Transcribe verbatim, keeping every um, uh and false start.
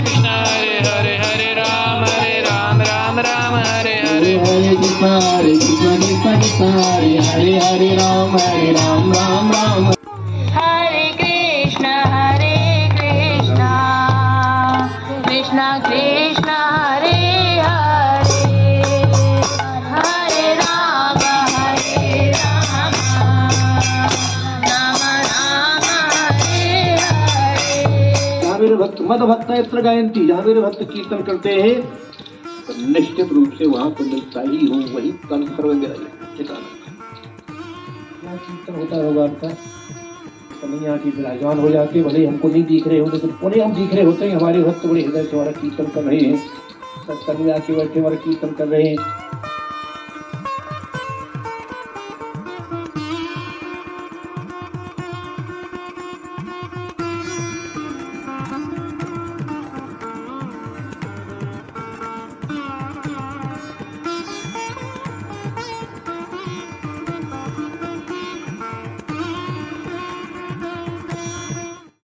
कृष्ण हरे हरे हरे राम हरे राम राम राम हरे हरे हरे कृष्ण हरे कृष्ण कृष्ण कृष्ण हरे हरे हरे राम हरे राम राम राम हरे कृष्ण हरे कृष्ण कृष्ण कृष्ण हरे हरे हरे राम हरे राम राम राम हरे हरे। जहाँ मेरे भक्त मद भक्त यत्र गायंती, जहाँ मेरे भक्त कीर्तन करते हैं तो निश्चित रूप से वहां तो मिलता ही हूँ, वही कंसर्व मेरा ठिकाना। क्या कीर्तन होता होगा आपका, कहीं आके विराजमान हो जाते, भले हमको नहीं दिख रहे हो लेकिन पुणे हम दिख रहे होते हैं। हमारे भक्त बड़े हृदय से हमारा कीर्तन कर रहे हैं, सत्संग में आके बैठे हमारा कीर्तन कर रहे हैं।